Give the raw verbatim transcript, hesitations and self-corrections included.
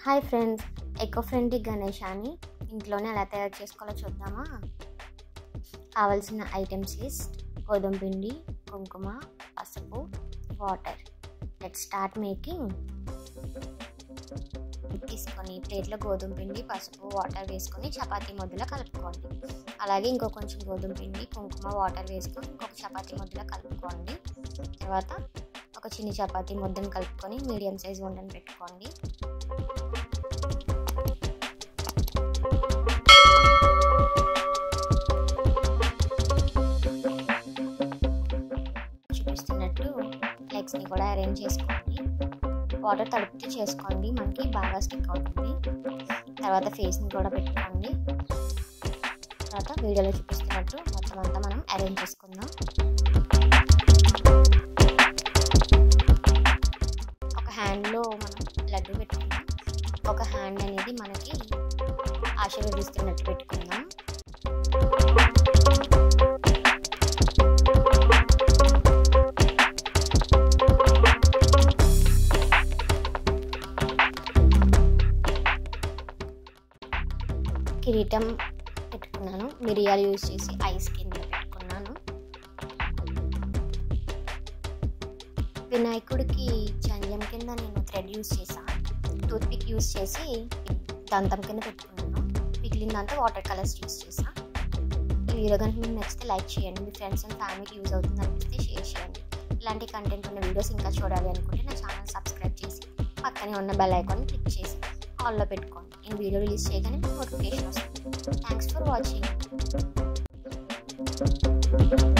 Hi friends, eco friendly గణేశాని ఇంట్లోనే ఎలా తయారు చేసుకోవాలో చూద్దామా. కావాల్సిన ఐటమ్స్ లిస్ట్: గోధుమ పిండి, కుంకుమ, పసుపు, వాటర్. Let start making. తీసుకొని ప్లేట్లో గోధుమ పిండి, పసుపు, వాటర్ వేసుకొని చపాతీ ముద్దలా కలుపుకోండి. అలాగే ఇంకో కొంచెం గోధుమ పిండి, కుంకుమ, వాటర్ వేసుకొని ఇంకొక చపాతీ ముద్దలా కలుపుకోండి. తర్వాత ఒక చిన్న చపాతీ ముద్దను కలుపుకొని మీడియం సైజ్ ఉండని పెట్టుకోండి. చూపిస్తున్నట్టు లెగ్స్ని కూడా అరేంజ్ చేసుకోండి. వాటర్ తడుపుతూ చేసుకోండి, మనకి బాగా స్టిక్ అవుతుంది. తర్వాత ఫేస్ని కూడా పెట్టుకోండి. తర్వాత వీడియోలో చూపిస్తున్నట్టు మొత్తం అంతా మనం అరేంజ్ చేసుకుందాం. ఒక హ్యాండ్లో మనం లడ్డు పెట్టుకుందాం. ఒక హ్యాండ్ అనేది మనకి ఆశీర్వదిస్తున్నట్టు పెట్టుకుందాం. కిరీటం పెట్టుకున్నాను. మిరియాలు యూజ్ చేసి ఐస్ కింద పెట్టుకున్నాను. వినాయకుడికి జంజం కింద నేను థ్రెడ్ యూజ్ చేశాను. టూత్ పిక్ యూజ్ చేసి దంతం కింద పెట్టుకున్నాను. మిగిలినంతా వాటర్ కలర్స్ యూజ్ చేశాను. ఈ వీడియో కనుక మీకు నచ్చితే లైక్ చేయండి. మీ ఫ్రెండ్స్ అండ్ ఫ్యామిలీకి యూజ్ అవుతుంది అనిపిస్తే షేర్ చేయండి. ఇలాంటి కంటెంట్ ఉన్న వీడియోస్ ఇంకా చూడాలి అనుకుంటే నా ఛానల్ సబ్స్క్రైబ్ చేసి పక్కనే ఉన్న బెల్ ఐకాన్ క్లిక్ చేసి ఆల్లో పెట్టుకోండి. నేను వీడియో రిలీజ్ చేయగానే మీకు నోటిఫికేషన్ వస్తుంది. Thanks for watching.